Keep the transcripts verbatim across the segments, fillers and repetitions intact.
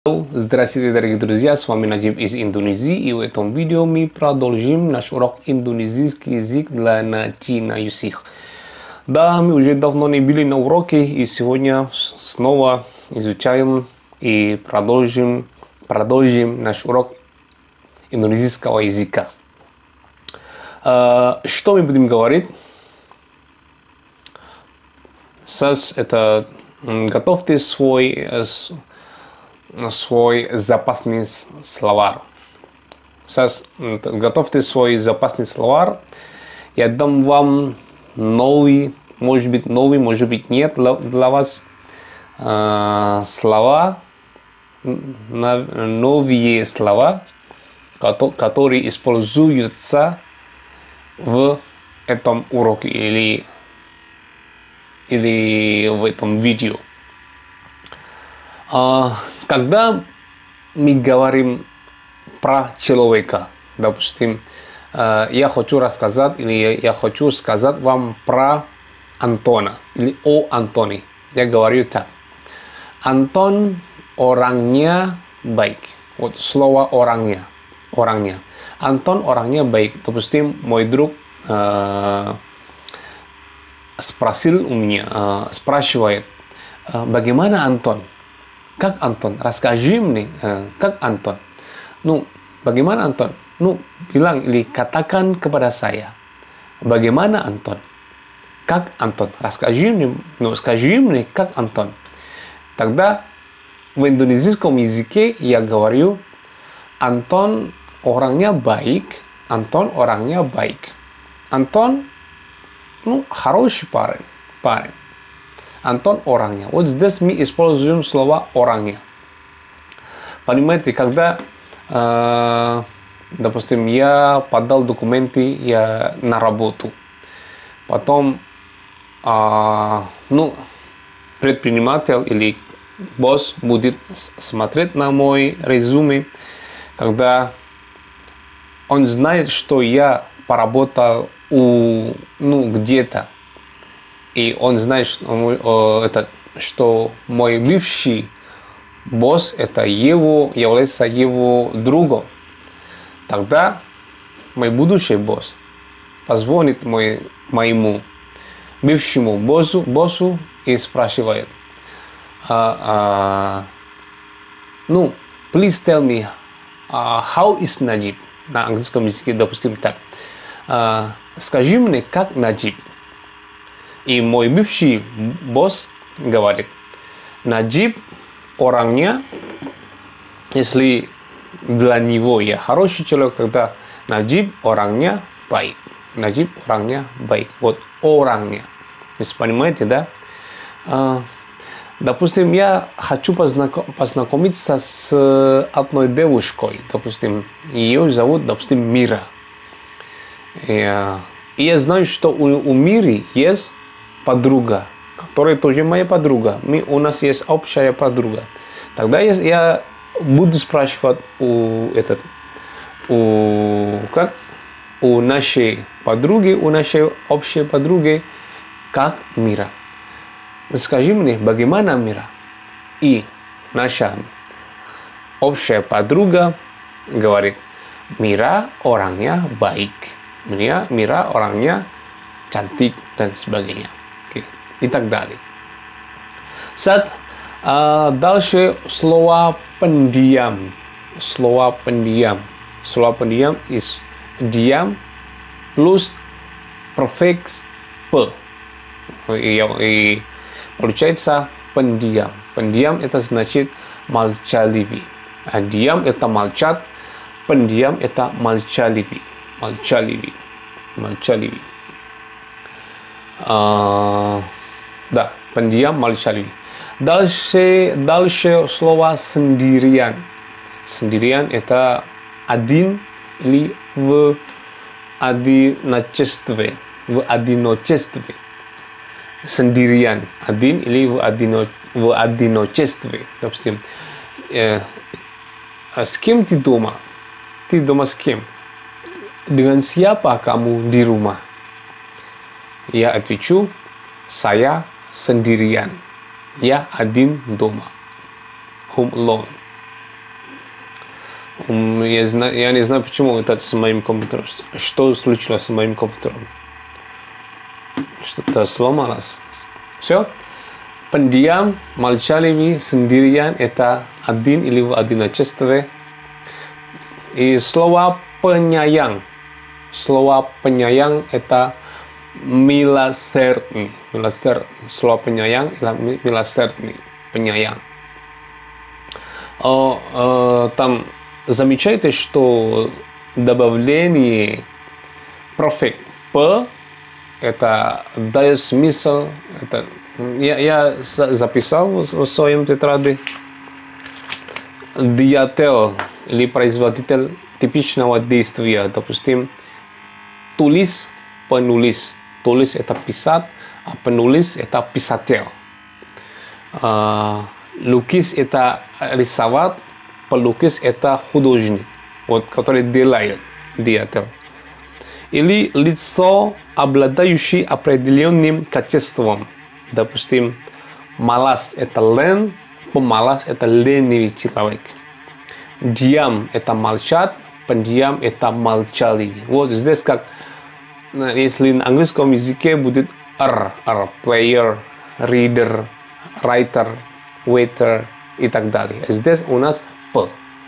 Здравствуйте, дорогие друзья, с вами Наджиб из Индонезии, и в этом видео мы продолжим наш урок индонезийский язык для начинающих. Да, мы уже давно не были на уроке, и сегодня снова изучаем и продолжим, продолжим наш урок индонезийского языка. Что мы будем говорить? Сейчас это готовьте свой свой запасный словарь. Сейчас готовьте свой запасный словарь. Я дам вам новый, может быть новый, может быть нет для вас э, слова, новые слова, которые используются в этом уроке или, или в этом видео. Когда мы говорим про человека, допустим, я хочу рассказать или я хочу сказать вам про Антона или о Антоне. Я говорю так. Антон orangnya baik. Вот слово orangnya. Orangnya. Антон orangnya baik. Допустим, мой друг э, спросил у меня, э, спрашивает, bagaimana Антон? Как Антон? Расскажи мне, как Антон? Ну, bagaimana Антон? Ну, bilang или katakan kepada saya. Bagaimana Антон? Как Антон? Расскажи мне, ну, скажи мне, как Антон? Тогда в индонезийском языке я говорю, Антон orangnya baik. Антон orangnya baik. Антон, ну, хороший парень. Парень. Антон orangnya. Вот здесь мы используем слово orangnya. Понимаете, когда, э, допустим, я подал документы я на работу, потом, э, ну, предприниматель или босс будет смотреть на мой резюме, когда он знает, что я поработал у, ну, где-то. И он знает, что, это, что мой бывший босс это его, является его другом. Тогда мой будущий босс позвонит мой, моему бывшему боссу, боссу и спрашивает, uh, uh, ну, please tell me, uh, how is Наджиб? На английском языке, допустим, так. Uh, скажи мне, как Наджиб? И мой бывший босс говорит, Наджиб orangnya, если для него я хороший человек, тогда Наджиб orangnya baik. Наджиб orangnya baik. Вот orangnya. Вы понимаете, да? А, допустим, я хочу познаком, познакомиться с одной девушкой. Допустим, ее зовут, допустим, Мира. И, и я знаю, что у, у Миры есть подруга, которая тоже моя подруга. Мы, у нас есть общая подруга. Тогда я, я буду спрашивать у, этот, у, как, у нашей подруги, у нашей общей подруги, как Мира. Скажи мне, bagaimana Мира? И наша общая подруга говорит, Mira orangnya baik. Mira, Mira orangnya cantik dan sebagainya. И так далее. Saat uh, дальше слово pendiam. Слово pendiam. Слово pendiam is diam plus prefix p. И, и получается pendiam. Pendiam это значит молчаливый. А diam это молчат. Pendiam это молчаливый. Молчаливый. Молчаливый. Uh, Да, pendiam, молчаливый. Дальше, дальше слово sendirian. Sendirian это один или в одиночестве. В одиночестве. Sendirian. Один или в, одино, в одиночестве. Допустим, э, с кем ты дома? Ты дома с кем? Dengan siapa kamu di rumah? Я отвечу, saya sendirian. Я один дома. Home alone. Я, знаю, я не знаю, почему это с моим компьютером. Что случилось с моим компьютером? Что-то сломалось. Все. Pendiam, молчаливый, sendirian это один или в одиночестве. И слово penyayang. Слово penyayang это милосердный. Милосердный. Слово penyayang это милосердный. Penyayang. О, о, там замечайте, что добавление perfect п это дает смысл. Это, я, я записал в, в своем тетради. Деятель или производитель типичного действия. Допустим, tulis, penulis. Tulis это писать, а penulis это писатель. Uh, lukis это рисовать, pelukis это художник, вот, который делает, деятель. Или лицо, обладающее определенным качеством. Допустим, malas это лен, pemalas это ленивый человек. Diam это молчать, pendiam это молчаливый. Вот здесь как, если на английском языке будет R, R, player, reader, writer, waiter и так далее. Здесь у нас П.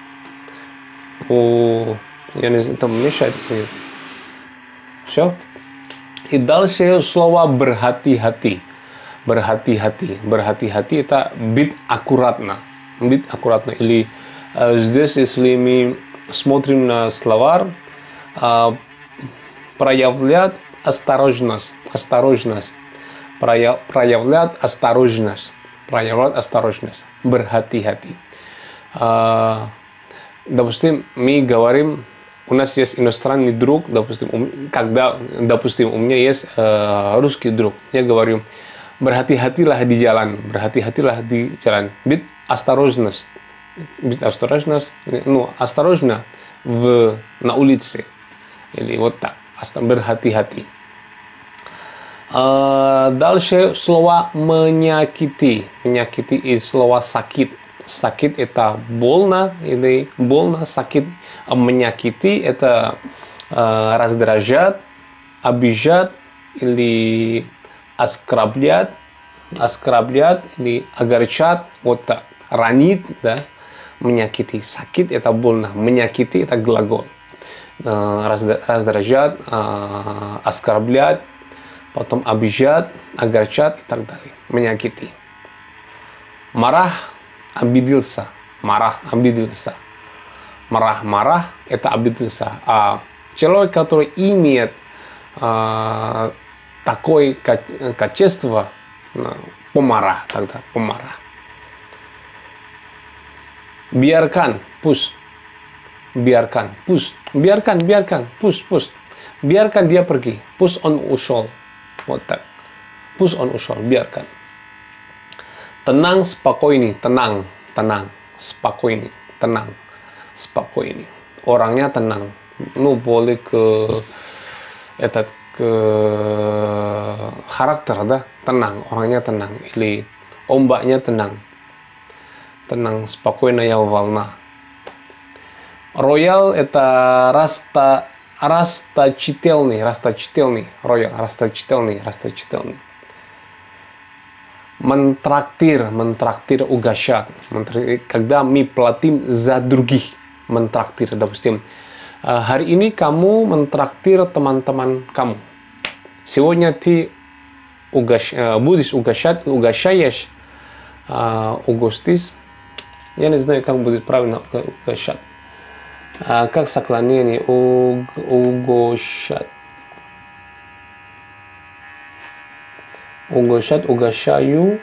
О, я не знаю, там мешает. Все. И дальше слово berhati-hati. Berhati-hati. Berhati-hati это быть аккуратно. Быть аккуратно. Или э, здесь, если мы смотрим на словарь, э, проявлять осторожность. Осторожность. Прояв, проявлять осторожность. Проявлять осторожность. Berhati-hati. Э, допустим, мы говорим, у нас есть иностранный друг, допустим, когда, допустим, у меня есть э, русский друг, я говорю, berhati-hatilah di jalan, berhati-hatilah di jalan, быть осторожность, быть осторожность, ну, осторожно в, на улице, или вот так, berhati-hati. Э, дальше слово menyakiti, menyakiti из слова sakit. Sakit это больно или больно, sakit. Menyakiti это э, раздражать, обижать или оскорблять, оскорблять или огорчать, вот так, ранить, да. Menyakiti, sakit это больно, menyakiti это глагол. Э, раздражать, э, оскорблять, потом обижать, огорчать и так далее. Menyakiti. Marah, обиделся, marah, обиделся. Marah-marah это обиделся. А человек, который имеет а, такое качество, помарah, тогда помарah. Biarkan, пусть. Biarkan, пусть. Biarkan, biarkan, пусть, пусть. Biarkan dia pergi, пусть он ушел. Вот так. Пусть он ушел, biarkan. Tenang, spokojny, tenang, tenang, spokojny, tenang, spokojny. Orangnya tenang. Ну, более к этот к характер, да, tenang, orangnya tenang. Или ombaknya tenang, tenang, spokojная волна. Royal это раста, расточительный, расточительный, royal, расточительный, расточительный. Mentraktir, mentraktir угощать. Когда мы платим за других, mentraktir. Допустим, hari ini kamu mentraktir teman-teman kamu. Сегодня ты угощ... будешь угощать, угощаешь, угостишь. Я не знаю, как будет правильно угощать. Как склонение угощать. Угощать, угощаю,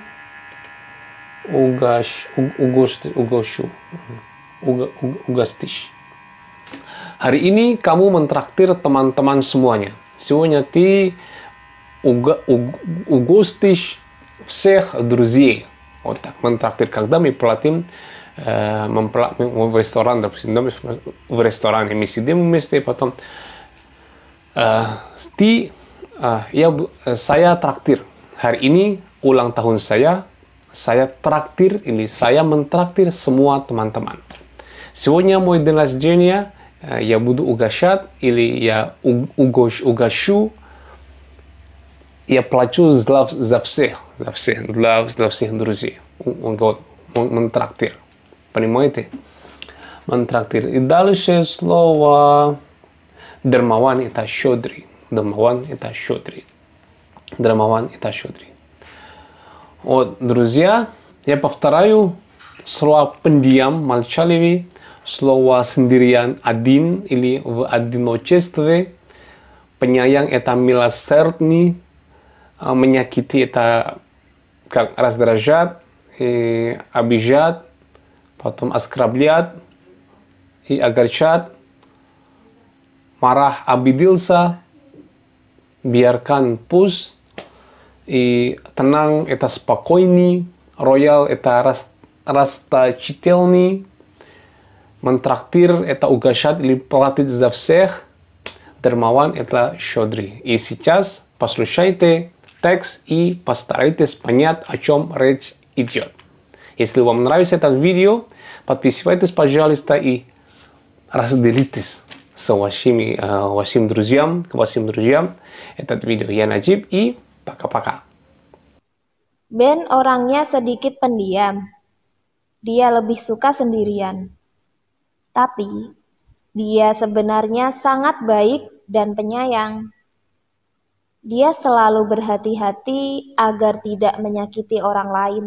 угощ, угости, угощу, угостишь. Hari ini kamu mentraktir teman-teman semuanya. Сегодня ты уг, уг, угостишь всех друзей. Вот так, ментрактир. Когда мы платим э, мы, в ресторан, допустим, в ресторане мы сидим вместе, и потом э, ты, э, я, saya traktir. Hari ini ulang tahun saya, saya traktir, ini saya mentraktir semua teman-teman. Сегодня мой день рождения, я буду угощать или я угощ, угощу, я плачу за, за всех, за всех, для, для всех друзей. Вот, Ментрактир. Понимаете? Ментрактир. И дальше слово Dermawan это щедрый. Dermawan это щедрый. Dermawan это щедрый. Вот, друзья, я повторяю слово pendiam, молчаливый, слово sendirian, один или в одиночестве, penyayang это милосердный, menyakiti это как раздражать, и обижать, потом оскорблять и огорчать, marah обиделся, biarkan pus, и tenang это спокойный, royal это расточительный, Mentrакtir это угощать или платить за всех, Dermawan это щедрый. И сейчас послушайте текст и постарайтесь понять, о чем речь идет. Если вам нравится это видео, подписывайтесь, пожалуйста, и разделитесь с вашими, э, вашим друзьям, к вашим друзьям этот видео. Я Najib и пока-пока. Ben orangnya sedikit pendiam. Dia lebih suka sendirian. Tapi, dia sebenarnya sangat baik dan penyayang. Dia selalu berhati-hati agar tidak menyakiti orang lain.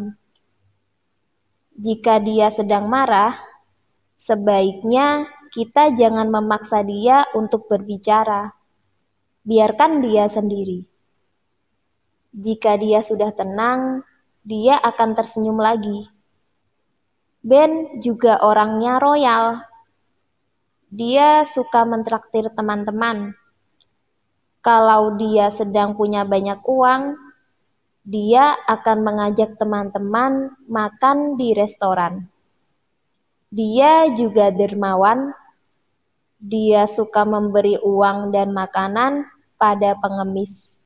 Jika dia sedang marah, sebaiknya kita jangan memaksa dia untuk berbicara. Biarkan dia sendiri. Jika dia sudah tenang, dia akan tersenyum lagi. Ben juga orangnya royal. Dia suka mentraktir teman-teman. Kalau dia sedang punya banyak uang, dia akan mengajak teman-teman makan di restoran. Dia juga dermawan. Dia suka memberi uang dan makanan pada pengemis.